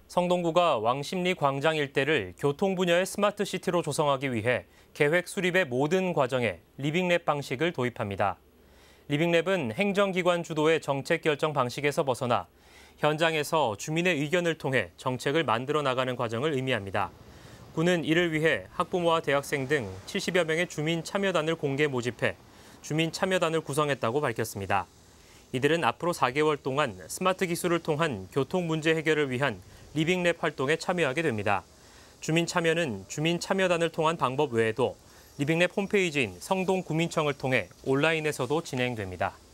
성동구가 왕십리 광장 일대를 교통 분야의 스마트 시티로 조성하기 위해 계획 수립의 모든 과정에 리빙랩 방식을 도입합니다. 리빙랩은 행정기관 주도의 정책 결정 방식에서 벗어나 현장에서 주민의 의견을 통해 정책을 만들어 나가는 과정을 의미합니다. 구는 이를 위해 학부모와 대학생 등 70여 명의 주민 참여단을 공개 모집해 주민 참여단을 구성했다고 밝혔습니다. 이들은 앞으로 4개월 동안 스마트 기술을 통한 교통 문제 해결을 위한 리빙랩 활동에 참여하게 됩니다. 주민 참여는 주민 참여단을 통한 방법 외에도 리빙랩 홈페이지인 성동구민청을 통해 온라인에서도 진행됩니다.